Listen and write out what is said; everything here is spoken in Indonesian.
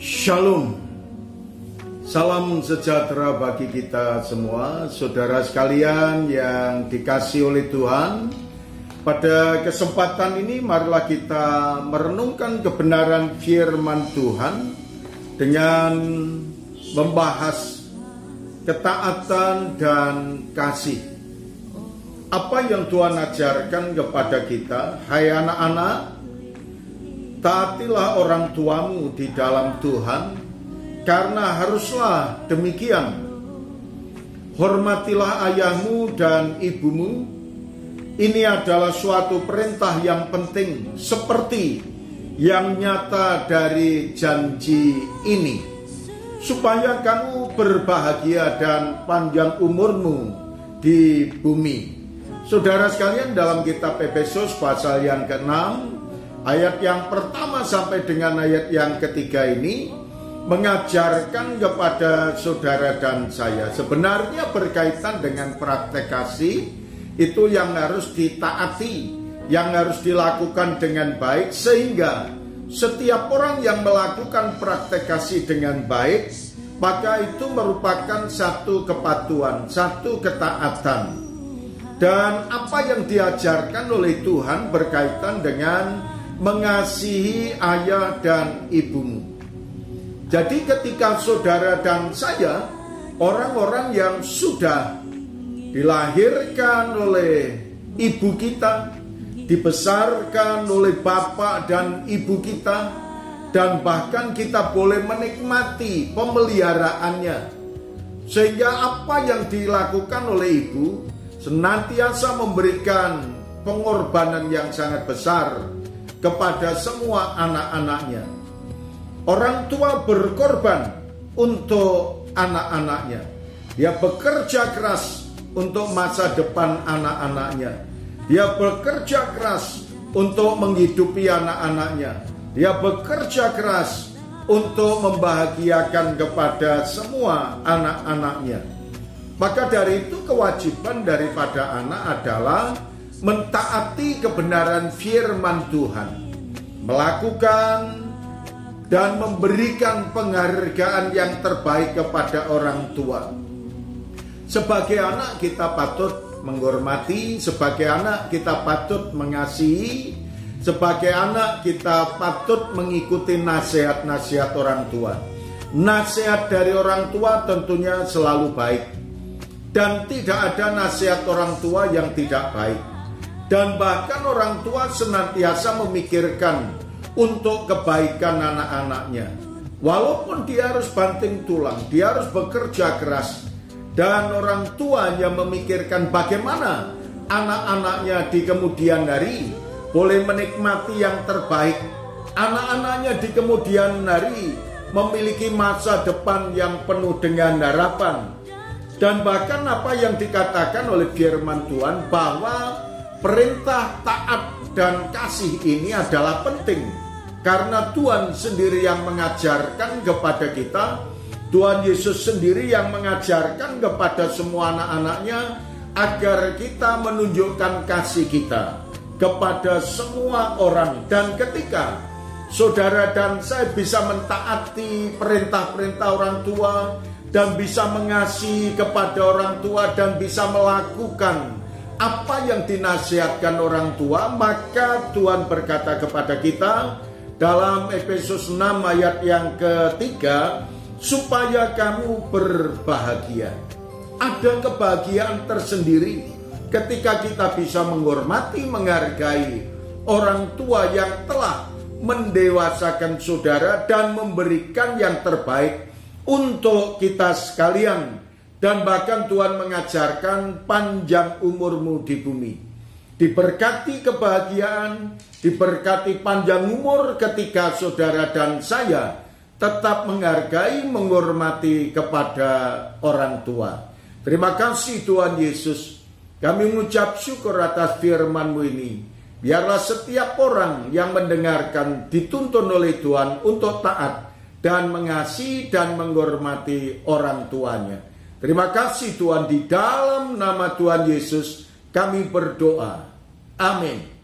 Shalom. Salam sejahtera bagi kita semua, saudara sekalian yang dikasihi oleh Tuhan. Pada kesempatan ini marilah kita merenungkan kebenaran firman Tuhan dengan membahas ketaatan dan kasih. Apa yang Tuhan ajarkan kepada kita, hai anak-anak, taatilah orang tuamu di dalam Tuhan, karena haruslah demikian. Hormatilah ayahmu dan ibumu. Ini adalah suatu perintah yang penting, seperti yang nyata dari janji ini, supaya kamu berbahagia dan panjang umurmu di bumi. Saudara sekalian, dalam kitab Efesus pasal yang ke-6, ayat yang pertama sampai dengan ayat yang ketiga ini mengajarkan kepada saudara dan saya, sebenarnya berkaitan dengan praktek kasih itu yang harus ditaati, yang harus dilakukan dengan baik, sehingga setiap orang yang melakukan praktek kasih dengan baik, maka itu merupakan satu kepatuhan, satu ketaatan. Dan apa yang diajarkan oleh Tuhan berkaitan dengan mengasihi ayah dan ibumu. Jadi ketika saudara dan saya, orang-orang yang sudah dilahirkan oleh ibu kita, dibesarkan oleh bapak dan ibu kita, dan bahkan kita boleh menikmati pemeliharaannya, sehingga apa yang dilakukan oleh ibu senantiasa memberikan pengorbanan yang sangat besar kepada semua anak-anaknya. Orang tua berkorban untuk anak-anaknya. Dia bekerja keras untuk masa depan anak-anaknya. Dia bekerja keras untuk menghidupi anak-anaknya. Dia bekerja keras untuk membahagiakan kepada semua anak-anaknya. Maka dari itu kewajiban daripada anak adalah mentaati kebenaran firman Tuhan, melakukan dan memberikan penghargaan yang terbaik kepada orang tua. Sebagai anak kita patut menghormati, sebagai anak kita patut mengasihi, sebagai anak kita patut mengikuti nasihat-nasihat orang tua. Nasihat dari orang tua tentunya selalu baik, dan tidak ada nasihat orang tua yang tidak baik. Dan bahkan orang tua senantiasa memikirkan untuk kebaikan anak-anaknya. Walaupun dia harus banting tulang, dia harus bekerja keras, dan orang tuanya memikirkan bagaimana anak-anaknya di kemudian hari boleh menikmati yang terbaik. Anak-anaknya di kemudian hari memiliki masa depan yang penuh dengan harapan. Dan bahkan apa yang dikatakan oleh firman Tuhan, bahwa perintah taat dan kasih ini adalah penting, karena Tuhan sendiri yang mengajarkan kepada kita. Tuhan Yesus sendiri yang mengajarkan kepada semua anak-anaknya agar kita menunjukkan kasih kita kepada semua orang. Dan ketika saudara dan saya bisa mentaati perintah-perintah orang tua, dan bisa mengasihi kepada orang tua, dan bisa melakukan apa yang dinasihatkan orang tua, maka Tuhan berkata kepada kita dalam Efesus 6 ayat yang ketiga, supaya kamu berbahagia. Ada kebahagiaan tersendiri ketika kita bisa menghormati, menghargai orang tua yang telah mendewasakan saudara dan memberikan yang terbaik untuk kita sekalian. Dan bahkan Tuhan mengajarkan panjang umurmu di bumi. Diberkati kebahagiaan, diberkati panjang umur ketika saudara dan saya tetap menghargai, menghormati kepada orang tua. Terima kasih Tuhan Yesus. Kami mengucap syukur atas firman-Mu ini. Biarlah setiap orang yang mendengarkan dituntun oleh Tuhan untuk taat dan mengasihi dan menghormati orang tuanya. Terima kasih Tuhan, di dalam nama Tuhan Yesus kami berdoa. Amin.